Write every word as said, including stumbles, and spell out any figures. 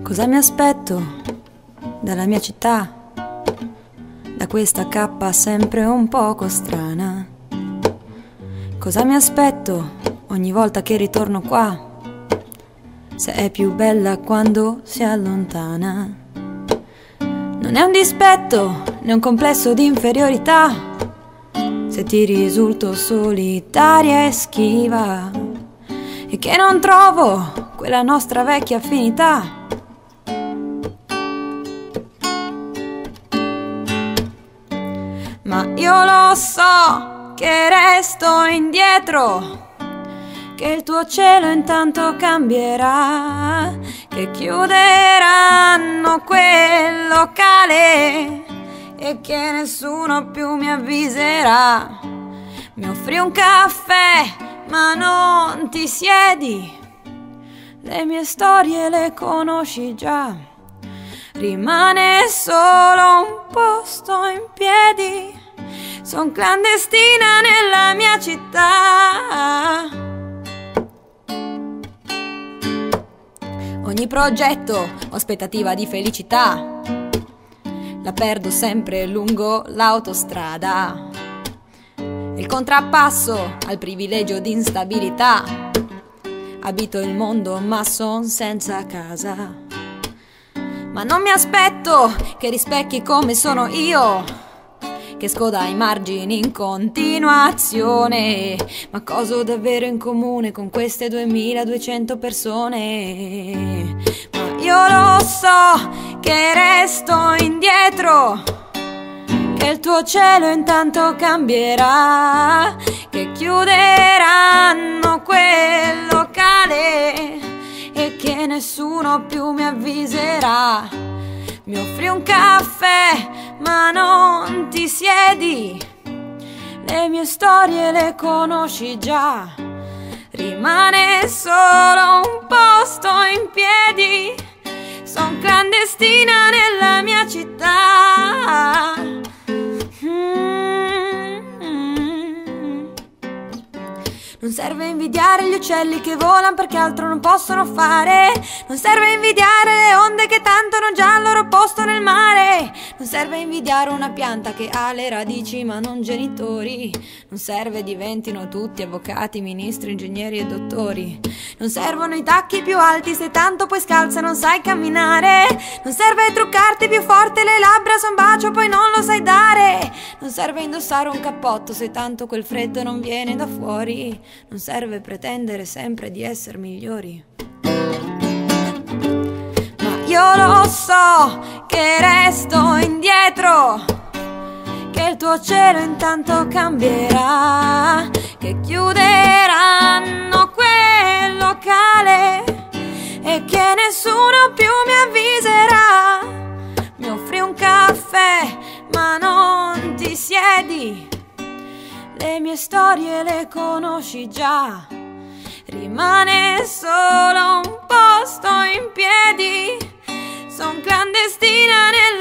Cosa mi aspetto dalla mia città, da questa cappa sempre un poco strana? Cosa mi aspetto ogni volta che ritorno qua, se è più bella quando si allontana? Non è un dispetto né un complesso di inferiorità, se ti risulto solitaria e schiva, e che non trovo quella nostra vecchia affinità. Ma io lo so che resto indietro, che il tuo cielo intanto cambierà, che chiuderanno quel locale e che nessuno più mi avviserà. Mi offri un caffè ma non ti siedi, le mie storie le conosci già, rimane solo un posto in piedi, son clandestina nella mia città. Ogni progetto ho aspettativa di felicità, la perdo sempre lungo l'autostrada. Il contrappasso al privilegio di instabilità, abito il mondo ma son senza casa. Ma non mi aspetto che rispecchi come sono io, che scoda i margini in continuazione. Ma cosa ho davvero in comune con queste duemiladuecento persone? Ma io lo so che resto indietro, che il tuo cielo intanto cambierà, che chiuderanno quel locale e che nessuno più mi avviserà. Mi offri un caffè ma non ti siedi, le mie storie le conosci già, rimane solo un posto in piedi, son clandestina nella mia città. Non serve invidiare gli uccelli che volano perché altro non possono fare, non serve invidiare le onde che tanto hanno già il loro posto nel mare, non serve invidiare una pianta che ha le radici ma non genitori, non serve diventino tutti avvocati, ministri, ingegneri e dottori, non servono i tacchi più alti se tanto poi scalza non sai camminare, non serve truccarti più forte le labbra se un bacio poi non lo sai dare, non serve indossare un cappotto se tanto quel freddo non viene da fuori, non serve pretendere sempre di essere migliori. Ma io lo so che resto indietro, che il tuo cielo intanto cambierà, che chiuderanno quel locale e che nessuno più mi avviserà. Mi offri un caffè ma non ti siedi, le mie storie le conosci già, rimane solo un posto in piedi, son clandestina nel